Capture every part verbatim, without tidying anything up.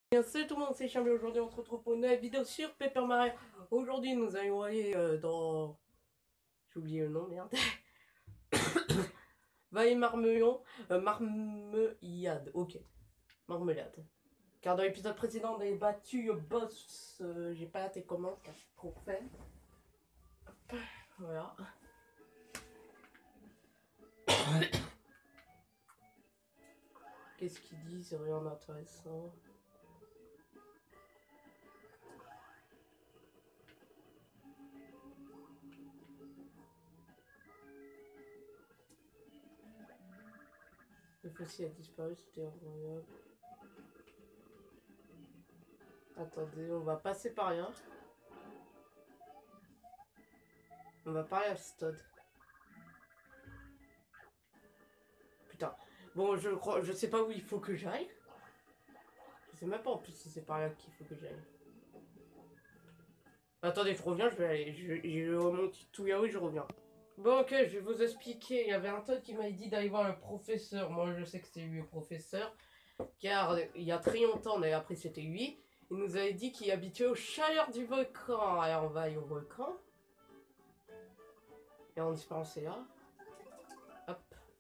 Bien, salut tout le monde, c'est Chambi. Aujourd'hui on se retrouve pour une nouvelle vidéo sur Paper Mario. Aujourd'hui nous allons aller euh, dans... J'ai oublié le nom, merde. Vaille Marmelion, euh, Marmeliade, ok. Marmelade. Car dans l'épisode précédent on avait battu le boss, euh, j'ai pas tes commandes car je suis trop faible. Voilà. Qu'est-ce qu'il dit? C'est rien d'intéressant. Le fossile a disparu, c'était incroyable. Attendez, on va passer par là. On va parler à Stod. Putain. Bon, je crois, je sais pas où il faut que j'aille. Je sais même pas en plus si c'est par là qu'il faut que j'aille. Attendez, je reviens, je vais aller. Je, je remonte tout là-haut et je reviens. Bon, ok, je vais vous expliquer. Il y avait un Todd qui m'a dit d'aller voir le professeur. Moi, je sais que c'est lui le professeur. Car il y a très longtemps, on avait appris que c'était lui. Il nous avait dit qu'il habitait au chaleur du volcan. Alors, on va aller au volcan. Et on disparaît là. Hop.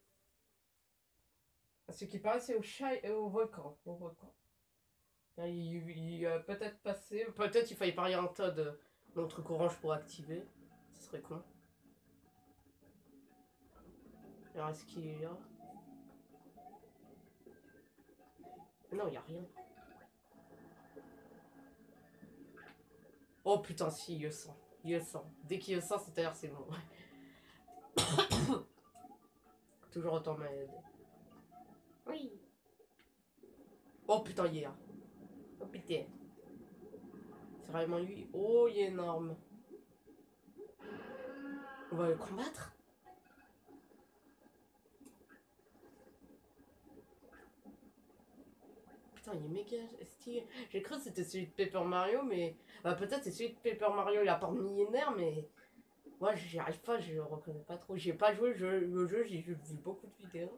Ce qui paraît, c'est au, au volcan. Au volcan. Il, il a peut-être passé. Peut-être il fallait parler à un Todd. Mon truc orange pour activer. Ce serait con. Alors, est-ce qu'il est là? Non, il a rien. Oh putain, si, il le sent. Il le sent. Dès qu'il le sent, c'est-à-dire c'est bon. Toujours autant malade. Oui. Oh putain, il est là. Oh putain. C'est vraiment lui. Oh, il est énorme. On va le combattre? Putain, il est méga stylé. J'ai cru que c'était celui de Paper Mario, mais... Bah, peut-être c'est celui de Paper Mario, il apporte millénaire, mais... Moi, j'y arrive pas, je le reconnais pas trop. J'ai pas joué le jeu, le jeu j'ai vu beaucoup de vidéos.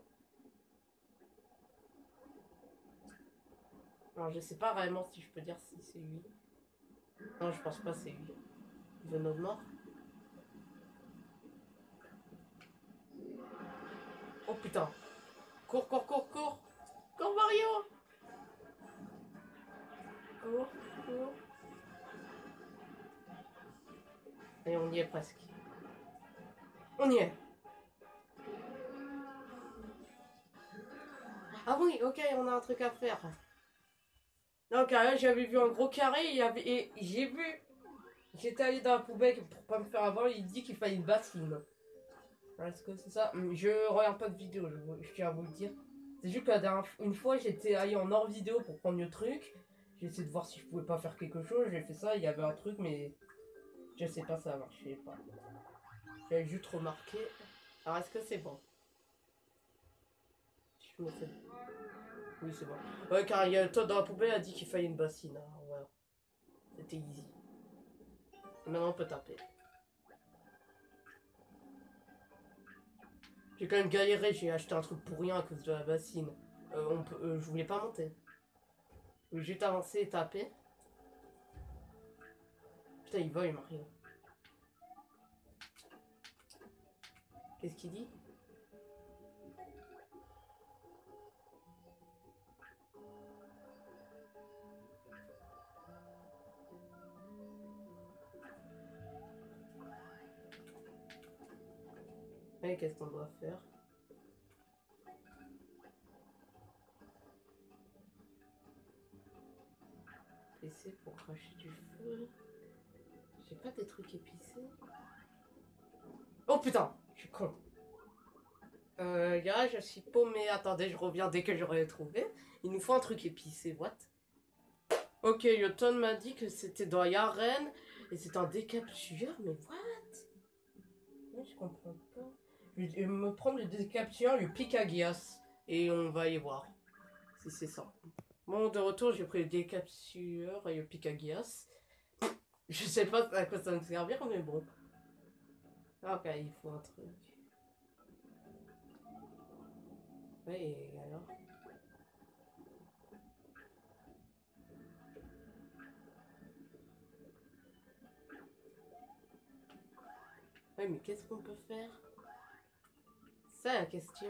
Alors, je sais pas vraiment si je peux dire si c'est lui. Non, je pense pas c'est lui. Venom de mort. Oh putain. Cours, cours, cours, cours. Cours, Mario. Cours, cours. Et on y est presque. On y est. Ah oui, ok, on a un truc à faire. Donc là, j'avais vu un gros carré et, avait... et j'ai vu. J'étais allé dans la poubelle pour pas me faire avoir. Il dit qu'il fallait une bassine. Est-ce que c'est ça? Je regarde pas de vidéo, je, je tiens à vous le dire. C'est juste que la dernière une fois, j'étais allé en hors vidéo pour prendre le truc. J'ai essayé de voir si je pouvais pas faire quelque chose. J'ai fait ça, il y avait un truc, mais je sais pas, ça marchait pas. J'avais juste remarqué. Alors, est-ce que c'est bon? Je me fais... Oui, c'est bon. Ouais, car il y a toi dans la poubelle a dit qu'il fallait une bassine. Alors, voilà. C'était easy. Et maintenant, on peut taper. J'ai quand même galéré, j'ai acheté un truc pour rien à cause de la bassine. Euh, on peut, euh, je voulais pas monter. Je voulais juste avancer et taper. Putain, il va, il m'a rien. Qu'est-ce qu'il dit? Ouais, qu'est-ce qu'on doit faire? Essayer pour cracher du feu. J'ai pas des trucs épicés. Oh putain, je suis con. Euh, gars, je suis paumé. Attendez, je reviens dès que j'aurai trouvé. Il nous faut un truc épicé, what? Ok, Yoton m'a dit que c'était dans Yaren et c'est un décapsuleur, mais what? Je comprends pas. Je vais me prendre le décapsuleur, le pic à glace et on va y voir si c'est ça. Bon, de retour, j'ai pris le décapsuleur et le pic à glace. Je sais pas à quoi ça va me servir, mais bon. Ok, il faut un truc. Ouais, et alors? Ouais, mais qu'est-ce qu'on peut faire? C'est la question.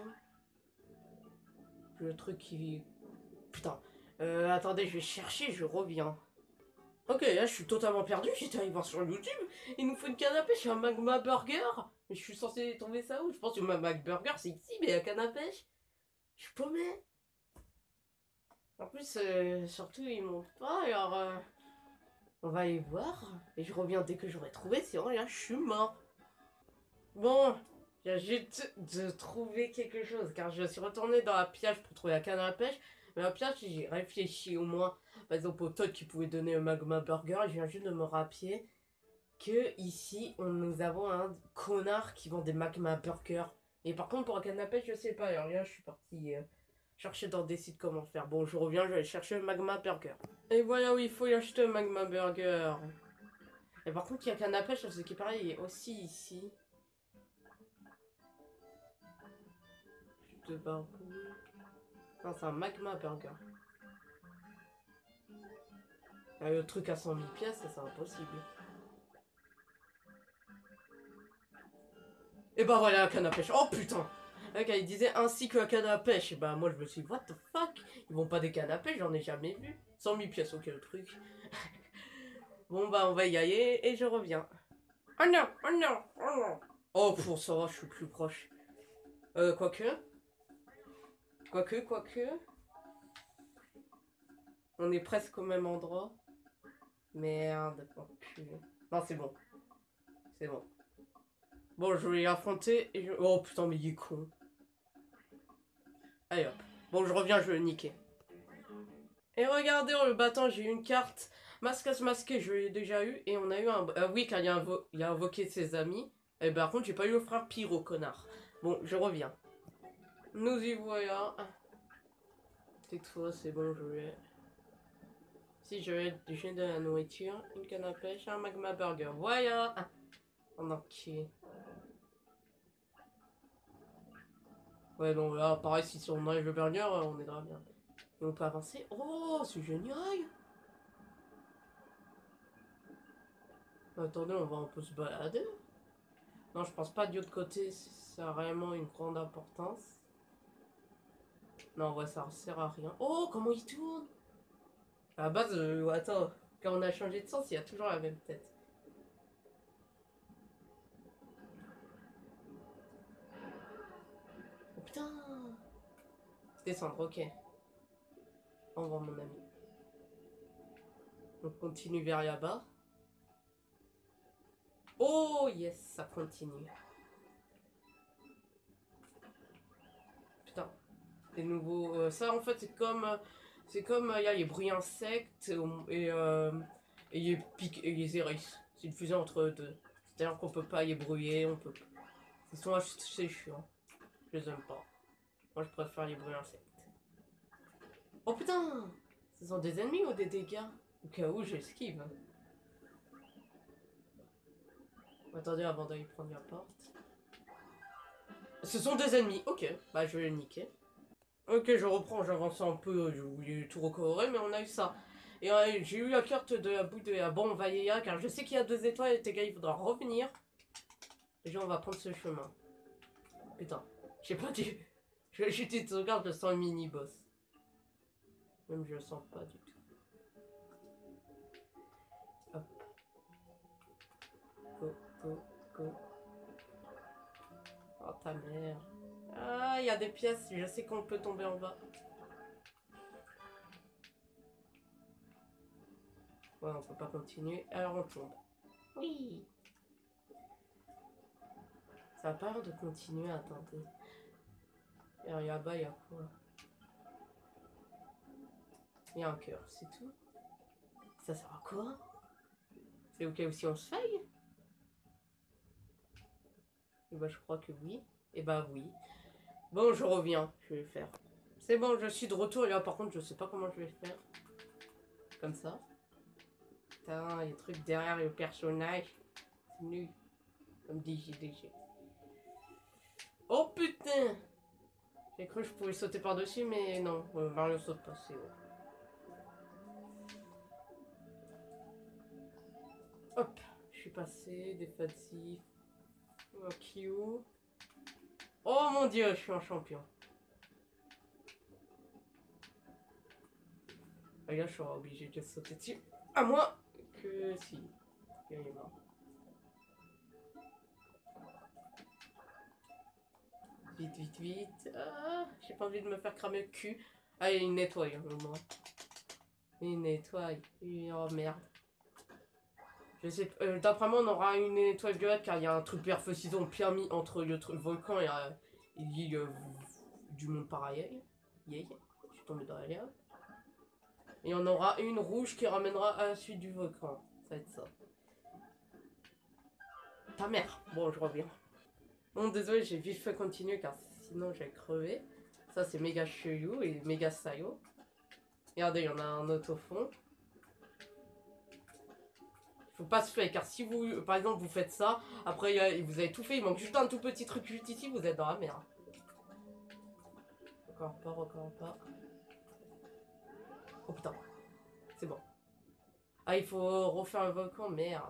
Le truc qui... Putain. Euh, attendez, je vais chercher, je reviens. Ok, là, je suis totalement perdu. J'étais allé voir sur YouTube. Il nous faut une canne à pêche et un magma burger. Mais je suis censé tomber ça où? Je pense que le magma burger, c'est ici, mais la canne à pêche, je suis paumé. En plus, euh, surtout, ils montent pas, alors... Euh, on va aller voir. Et je reviens dès que j'aurai trouvé, sinon, là, je suis mort. Bon, il y a juste de trouver quelque chose, car je suis retourné dans la piège pour trouver la canne à pêche. Mais la piège, j'ai réfléchi au moins, par exemple, au Todd qui pouvait donner un magma burger. Et je viens juste de me rappeler que ici, on, nous avons un connard qui vend des magma burgers. Et par contre, pour la canne à pêche, je sais pas. Alors là, je suis parti euh, chercher dans des sites comment faire. Bon, je reviens, je vais chercher un magma burger. Et voilà où il faut y acheter un magma burger. Et par contre, il y a canne à pêche, ce qui paraît, il est aussi ici. De barou. Non, c'est un magma burger. Ah, le truc à cent mille pièces, ça c'est impossible. Et bah voilà la canne à pêche. Oh putain! Ok, il disait ainsi que la canne à pêche. Et bah moi je me suis dit, what the fuck? Ils vont pas des cannes à pêche, j'en ai jamais vu. cent mille pièces, ok le truc. Bon bah on va y aller et je reviens. Oh non, oh non, oh non. Oh pour ça va, je suis plus proche. Euh, quoique. Quoique, quoique. On est presque au même endroit. Merde, oh putain. Non, c'est bon. C'est bon. Bon, je vais affronter et je... Oh putain, mais il est con. Allez hop. Bon, je reviens, je vais le niquer. Et regardez, en le battant, j'ai eu une carte. Masquage masqué, je l'ai déjà eu. Et on a eu un... Ah oui, car il a, invo... il a invoqué ses amis. Et par contre, j'ai pas eu le frère Pyro, connard. Bon, je reviens. Nous y voilà. Cette fois, c'est bon, je vais... Si je vais j'ai de la nourriture, une canne à pêche, un magma burger. Voilà. On a qui. Ouais, non, là, pareil, si on arrive le burger, on est grave bien. Et on peut avancer. Oh, c'est génial! Attendez, on va un peu se balader. Non, je pense pas de l'autre côté, ça a réellement une grande importance. Non, ouais, ça sert à rien. Oh, comment il tourne! À la base, euh, attends, quand on a changé de sens, il y a toujours la même tête. Oh putain! Descendre, ok. Au revoir, mon ami. On continue vers là-bas. Oh, yes, ça continue. Putain. Des nouveaux... Euh, ça, en fait, c'est comme... Euh, c'est comme... Il euh, y a les bruits insectes et... Euh, et les pics et les hérisses. C'est une fusion entre eux deux. C'est-à-dire qu'on peut pas les brouiller, on peut... Ils sont assez chiants. Je les aime pas. Moi, je préfère les bruits insectes. Oh putain! Ce sont des ennemis ou des dégâts? Au cas où, j'esquive. Attendez, avant d'aller prendre la porte. Ce sont des ennemis, ok. Bah, je vais les niquer. Ok, je reprends, j'avance un peu, je voulais tout recorrer, mais on a eu ça. Et euh, j'ai eu la carte de la bouille de la bon, on va y aller, car je sais qu'il y a deux étoiles et tes gars, il faudra revenir. Déjà, on va prendre ce chemin. Putain, j'ai pas dit. Je vais jeter de sauvegarde, je sens un mini-boss. Même je le sens pas du tout. Hop. Go, go, go. Oh ta mère. Ah, il y a des pièces, je sais qu'on peut tomber en bas. Ouais, on peut pas continuer, alors on tombe. Oui. Ça a pas l'air de continuer, attendez. Et là-bas, il y a quoi? Il y a un cœur, c'est tout. Ça sert à quoi? C'est au cas où si on se faille? Et bah, je crois que oui. Et bah, oui. Bon, je reviens, je vais le faire. C'est bon, je suis de retour. Et là, par contre, je sais pas comment je vais faire. Comme ça. Putain, il y a des trucs derrière le personnage. C'est nul. Comme dit J D G. Oh putain! J'ai cru que je pouvais sauter par-dessus, mais non. Euh, Mario saute pas, c'est bon. Hop, je suis passé, défensif. Ok. Oh mon dieu, je suis un champion. Et là, je serai obligé de sauter dessus. À moins que si. Il est mort. Vite, vite, vite. Ah, j'ai pas envie de me faire cramer le cul. Ah, il nettoie au moins. Il nettoie. Oh merde. Je sais euh, d'après moi, on aura une étoile violette car il y a un truc vert feu ciseaux bien mis entre le truc volcan et euh, l'île euh, du monde pareil. Yeah. Je suis tombé dans la lave. Et on aura une rouge qui ramènera à la suite du volcan. Ça va être ça. Ta mère. Bon, je reviens. Bon, désolé, j'ai vite fait continuer car sinon j'ai crevé. Ça, c'est méga chelou et méga sayo. Regardez, il y en a un autre au fond. Faut pas se faire car si vous, par exemple, vous faites ça, après y a, vous avez tout fait, il manque juste un tout petit truc juste ici, vous êtes dans la merde. Encore pas, encore pas. Oh putain, c'est bon. Ah, il faut refaire le volcan, merde.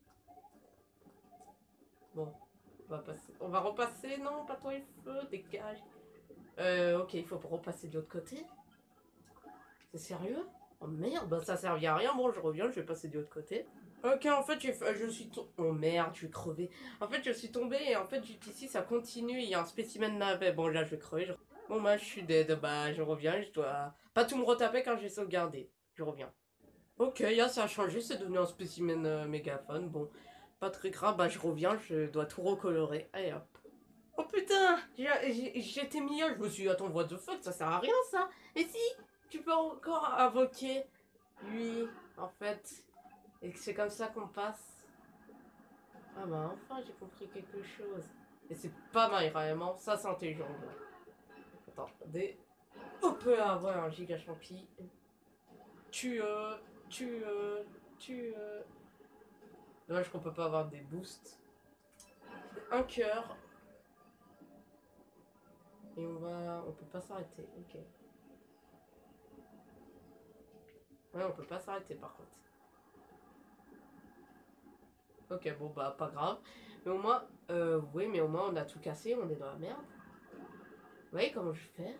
Bon, on va passer, on va repasser, non, pas toi, il faut, dégage. Euh, ok, il faut repasser de l'autre côté. C'est sérieux? Oh merde, bah ça servait à rien, bon, je reviens, je vais passer de l'autre côté. Ok, en fait, je suis tombé. Oh merde, je vais crever. En fait, je suis tombé et en fait, ici, ça continue. Il y a un spécimen navet. Bon, là, je vais crever. Je... Bon, bah, je suis dead. Bah, je reviens. Je dois pas tout me retaper quand j'ai sauvegardé. Je reviens. Ok, là, ça a changé. C'est devenu un spécimen euh, mégaphone. Bon, pas très grave. Bah, je reviens. Je dois tout recolorer. Allez, hop. Oh putain, j'étais mieux. Je me suis dit, attends, what the fuck, ça sert à rien, ça. Et si tu peux encore invoquer lui, en fait. Et que c'est comme ça qu'on passe. Ah bah enfin j'ai compris quelque chose. Et c'est pas mal vraiment, ça c'est intelligent. Attendez. On peut avoir un giga champi. Tu euh, tu euh, tu euh. Dommage qu'on peut pas avoir des boosts. Un cœur. Et on va. On peut pas s'arrêter, ok. Ouais, on peut pas s'arrêter par contre. Ok, bon bah pas grave. Mais au moins, euh, oui, mais au moins on a tout cassé, on est dans la merde. Vous voyez comment je fais?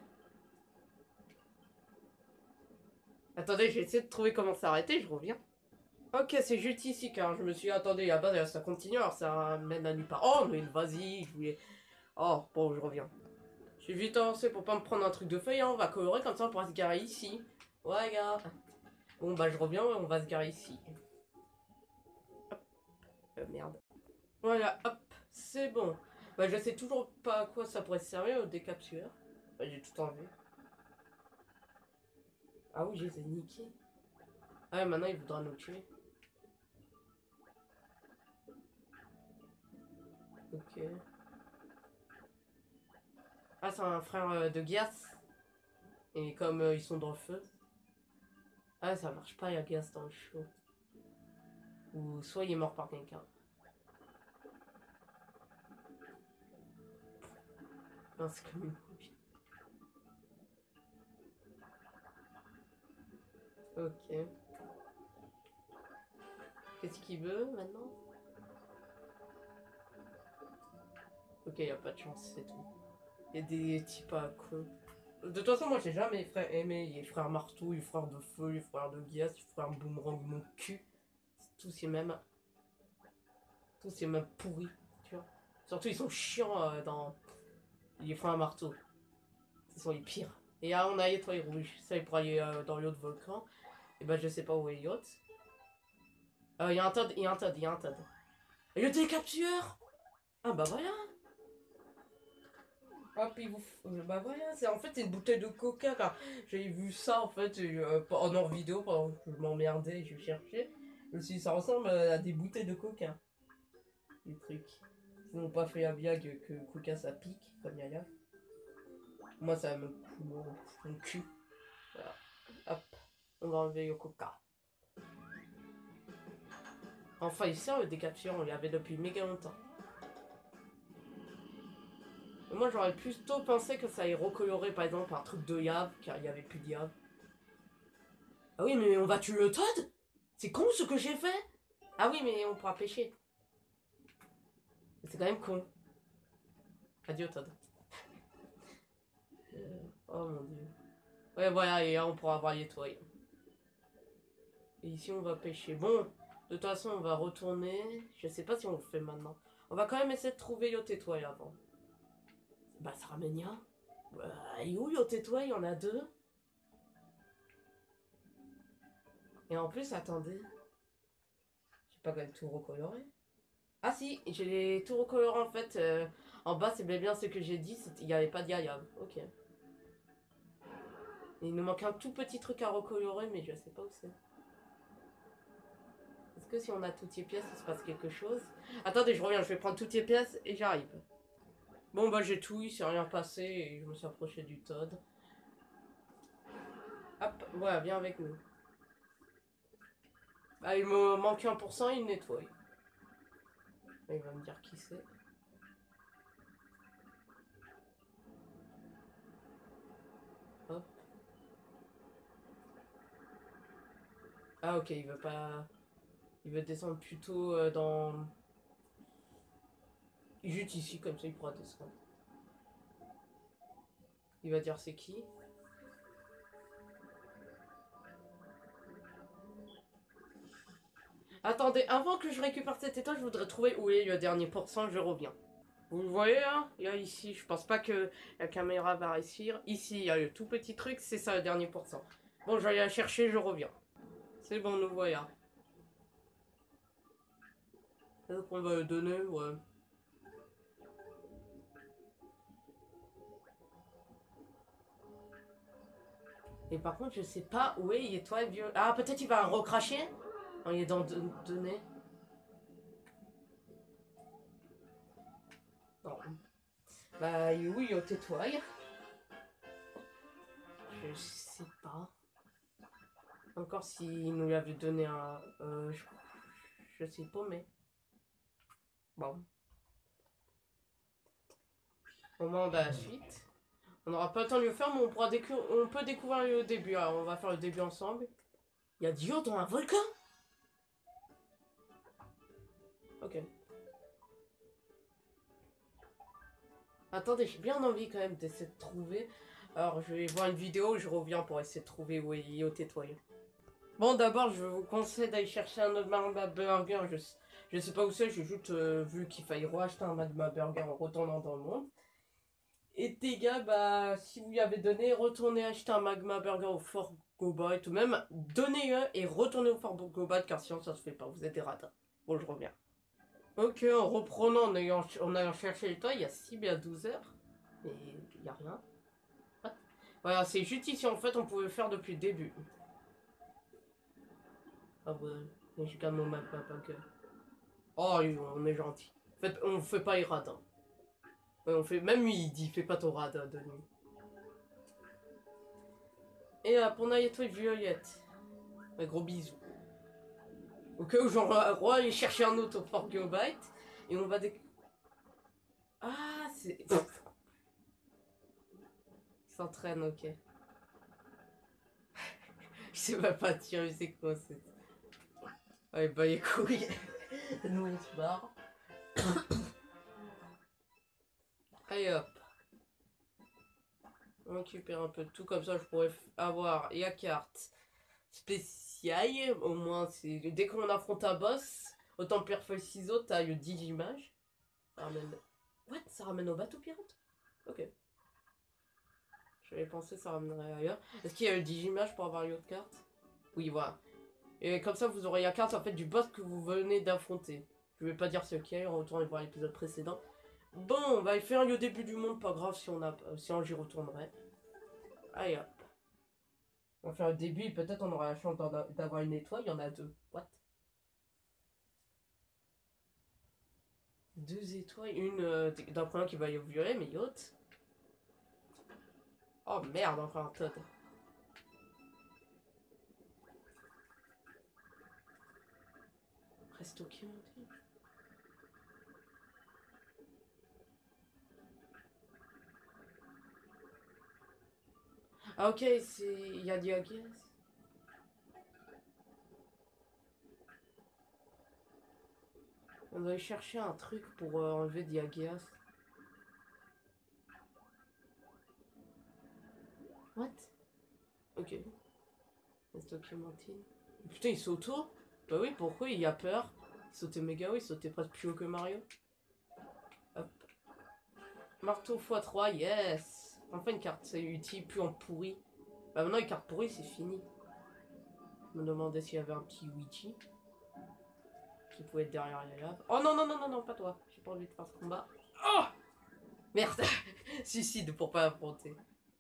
Attendez, j'ai essayé de trouver comment s'arrêter, je reviens. Ok, c'est juste ici car je me suis dit, attendez, à base ça continue, alors ça mène à nulle part. Oh, mais vas-y, je voulais. Oh, bon, je reviens. J'ai vite avancé pour pas me prendre un truc de feuille, hein. On va colorer comme ça, on pourra se garer ici. Ouais, gars. Bon, bah, je reviens, on va se garer ici. Hop. Euh, merde. Voilà, hop, c'est bon. Bah, je sais toujours pas à quoi ça pourrait servir au décapsuleur. Bah, j'ai tout enlevé. Ah oui, je les ai niqués. Ah ouais, maintenant il voudra nous tuer. Ok. Ah, c'est un frère euh, de Gias. Et comme euh, ils sont dans le feu. Ah, ça marche pas, il y a Gias dans le chaud. Ou soit il est mort par quelqu'un. Non, c'est comme une copie. Ok. Qu'est-ce qu'il veut maintenant? Ok, il n'y a pas de chance, c'est tout. Il y a des types à con. De toute façon, moi j'ai jamais frère aimé. Il y a frère marteau, il y a frère de feu, il y a frère de Gias, il y a frère boomerang, mon cul. Tous ces mêmes. Tous ces mêmes pourris, tu vois. Surtout, ils sont chiants euh, dans. Les frères marteau. Ce sont les pires. Et là, on a l'étoile rouge. Ça, il pourra aller euh, dans l'autre volcan. Et ben, je sais pas où est l'autre. Il euh, y a un Todd, il y a un Todd, il y a un Todd. Et le décapsuleur! Ah bah voilà! Hop, il vous. Bah voilà, c'est en fait une bouteille de coca car j'ai vu ça en fait euh, en hors vidéo pendant que je m'emmerdais et je cherchais. Je me suis dit, ça ressemble à des bouteilles de coca. Les trucs. Ils n'ont pas fait la blague que coca ça pique comme Yaya. Moi ça me coule mon, mon cul. Voilà. Hop, on va enlever le coca. Enfin, il sert le décapsuleur, on l'avait depuis méga longtemps. Et moi j'aurais plutôt pensé que ça allait recolorer par exemple un truc de Yav car il n'y avait plus de Yav. Ah oui, mais on va tuer le Todd? C'est con ce que j'ai fait? Ah oui, mais on pourra pêcher. C'est quand même con. Adieu Todd. Euh, oh mon dieu. Ouais voilà, et là on pourra voir les toiles. Et ici on va pêcher. Bon, de toute façon on va retourner. Je sais pas si on le fait maintenant. On va quand même essayer de trouver Yacht Étoile avant. Bah ça ramène rien. Bah, et où Yacht Étoile? Il y en a deux. Et en plus, attendez. J'ai pas quand même tout recoloré. Ah si, j'ai les tout recolorés en fait. Euh, en bas, c'est bien ce que j'ai dit. Il n'y avait pas d'Yayab. Ok. Et il nous manque un tout petit truc à recolorer, mais je sais pas où c'est. Est-ce que si on a toutes les pièces, il se passe quelque chose? Attendez, je reviens, je vais prendre toutes les pièces et j'arrive. Bon bah j'ai tout, il s'est rien passé et je me suis approché du Todd. Hop, voilà, viens avec nous. Ah, il me manque un pour cent, il nettoie. Il va me dire qui c'est. Hop. Ah ok, il veut pas... Il veut descendre plutôt euh, dans... Juste ici, comme ça il pourra descendre. Il va dire c'est qui. Attendez, avant que je récupère cet état, je voudrais trouver où est le dernier pourcent, je reviens. Vous le voyez hein? Il y a ici, je pense pas que la caméra va réussir. Ici, il y a le tout petit truc, c'est ça le dernier pourcent. Bon, je vais aller la chercher, je reviens. C'est bon, nous voilà. Est-ce qu'on va le donner? Ouais. Et par contre, je sais pas où est, il est toi, vieux. Ah, peut-être il va recracher? Non, il est dans données. Non. Bah oui, au tais-toi. Je sais pas. Encore s'il nous avait donné un... Euh, je, je sais pas, mais... Bon. Au moins, on va à la suite. On n'aura pas le temps de le faire, mais on, pourra décou on peut découvrir le début. Alors, on va faire le début ensemble. Il y a Dio dans un volcan? Ok. Attendez, j'ai bien envie quand même d'essayer de trouver. Alors, je vais voir une vidéo, je reviens pour essayer de trouver où est Yo Tétoyeux. Bon, d'abord, je vous conseille d'aller chercher un autre Magma Burger. Je, je sais pas où c'est, j'ai juste euh, vu qu'il fallait racheter un Magma Burger en retournant dans le monde. Et les gars, bah, si vous lui avez donné, retournez acheter un Magma Burger au Fort Gobite, ou même donnez-le et retournez au Fort Gobite, car sinon ça se fait pas, vous êtes des radins. Bon, je reviens. Ok, en reprenant, en ayant, en allant chercher les toits, il y a six bien douze heures. Mais il n'y a rien. What? Voilà, c'est juste ici, en fait, on pouvait le faire depuis le début. Ah ouais, mais je garde mon Magma Burger. Oh, on est gentil. En fait, on fait pas les radins. Ouais, on fait, même lui, il dit, fais pas ton radin de nuit. Et hop, on a les toits violettes. Un gros bisou. Au cas où j'en roi aller chercher un autre au Fort Geobite. Et on va dé... Ah, c'est... Il s'entraîne, ok. Je sais même pas tirer, c'est quoi, c'est... Ouais, bah les couilles. Nous, on se barre. Allez, hop. On récupère un peu de tout, comme ça je pourrais avoir la carte spéciale. Au moins, c'est dès qu'on affronte un boss, autant pierre feuille ciseaux, t'as le digimage. Ça ramène... What? Ça ramène au bateau pirate? Ok. J'avais pensé ça ramènerait ailleurs. Est-ce qu'il y a le digimage pour avoir une autre carte? Oui, voilà. Et comme ça, vous aurez la carte en fait du boss que vous venez d'affronter. Je vais pas dire ce qu'il y a, on retourne voir l'épisode précédent. Bon, on va faire le début du monde, pas grave si on a, si on j'y retournerai. Allez hop. On va faire le début, peut-être on aura la chance d'avoir une étoile, il y en a deux. What? Deux étoiles, une euh, d'un premier qui va y violer, mais l'autre. Oh merde, encore un Todd. Reste ok, mon dieu. Ah ok, c'est... Il y a Diagas. On doit aller chercher un truc pour euh, enlever Diagas. What? Ok. Est-ce Clémentine? Putain, il saute haut? Bah oui, pourquoi il a peur? Il sautait méga haut, il sautait presque plus haut que Mario. Hop. Marteau fois trois, yes! Enfin une carte, c'est utile, plus en pourri. Bah maintenant, les cartes pourries, c'est fini. Je me demandais s'il y avait un petit Ouija qui pouvait être derrière les laves. Oh non, non, non, non, non, pas toi. J'ai pas envie de faire ce combat. Oh! Merde! Suicide pour pas affronter.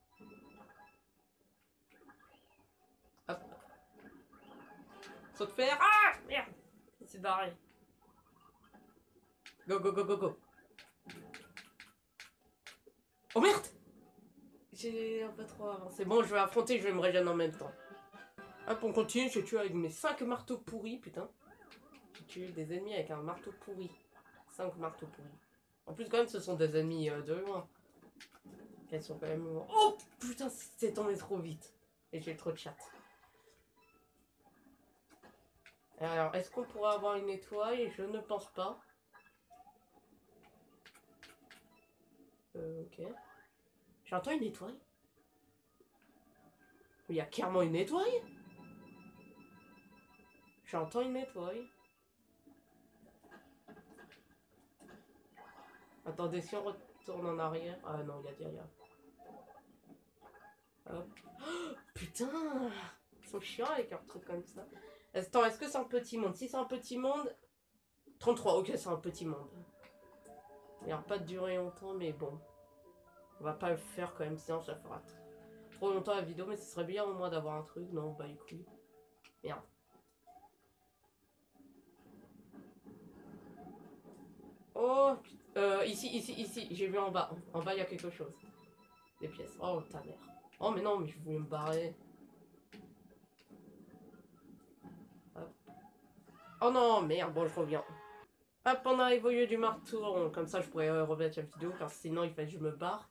Hop. Saut de fer. Ah! Merde! Il s'est barré. Go, go, go, go, go. Oh merde! J'ai un peu trop avancé. Bon, je vais affronter, je vais me régénérer en même temps. Hop, on continue, je tue avec mes cinq marteaux pourris, putain. J'ai tué des ennemis avec un marteau pourri. cinq marteaux pourris. En plus, quand même, ce sont des ennemis euh, de loin. Elles sont quand même loin. Oh putain, c'est tombé trop vite. Et j'ai trop de chat. Alors, est-ce qu'on pourra avoir une étoile? Je ne pense pas. Euh, ok. J'entends une étoile. Il y a clairement une étoile. J'entends une étoile. Attendez, si on retourne en arrière... Ah non, il y a derrière. Hop. Oh, putain! Ils sont chiants avec leurs trucs comme ça. Attends, est-ce que c'est un petit monde? Si c'est un petit monde... trente-trois, ok, c'est un petit monde. Il n'y a pas de durer longtemps, mais bon. On va pas le faire quand même, sinon ça fera trop longtemps la vidéo, mais ce serait bien au moins d'avoir un truc. Non, bah les couilles. Merde. Oh, euh, ici, ici, ici, j'ai vu en bas. En bas, il y a quelque chose. Des pièces. Oh, ta mère. Oh, mais non, mais je voulais me barrer. Hop. Oh non, merde, bon, je reviens. Hop, on a évolué du marteau. Comme ça, je pourrais euh, remettre la vidéo, car sinon, il fallait que je me barre.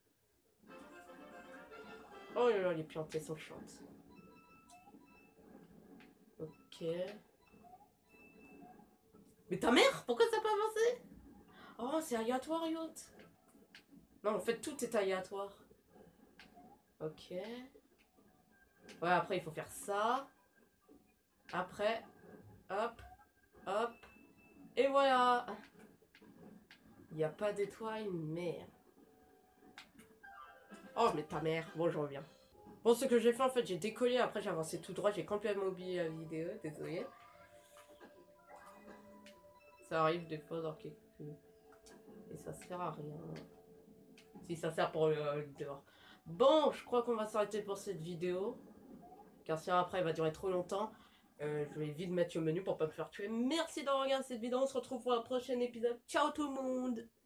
Oh là là, les piantées sont chiantes. Ok. Mais ta mère, pourquoi ça n'a pas avancé? Oh, c'est aléatoire, yacht. Non, en fait, tout est aléatoire. Ok. Ouais, après, il faut faire ça. Après, hop, hop. Et voilà. Il n'y a pas d'étoile, merde. Oh, mais ta mère. Bon, je reviens. Bon, ce que j'ai fait, en fait, j'ai décollé. Après, j'ai avancé tout droit. J'ai complètement oublié la vidéo. Désolé. Ça arrive des fois dans quelques... Et ça sert à rien. Si, ça sert pour le euh, dehors. Bon, je crois qu'on va s'arrêter pour cette vidéo. Car sinon, après, elle va durer trop longtemps. Euh, je vais vite mettre au menu pour pas me faire tuer. Merci d'avoir regardé cette vidéo. On se retrouve pour un prochain épisode. Ciao tout le monde!